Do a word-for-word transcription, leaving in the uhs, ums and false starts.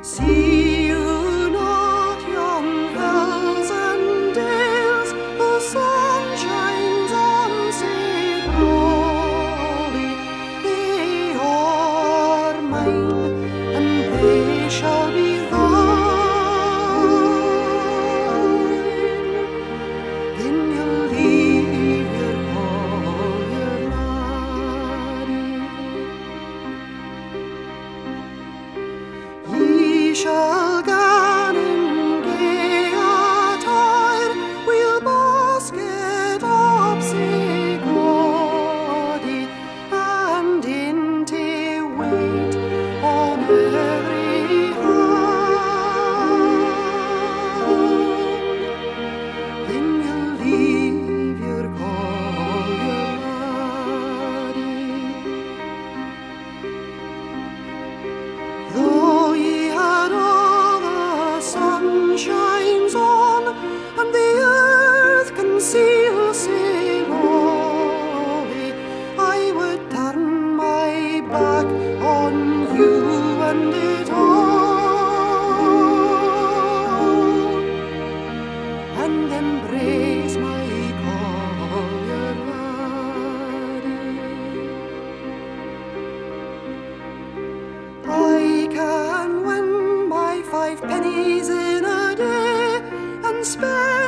See you not yon hills and dales, the sun shines on sae broadly. They are mine, and they shall be shall gan in gay attire, we'll basket up sae gaudy, and in tae wait on every hand. Then you'll leave your Collier Laddie. Though ye had all the sun shines on, and the earth conceals sae lowly, I would turn my back on you and it all, and embrace my Collier Laddie. I can win my five pennies in a day and spend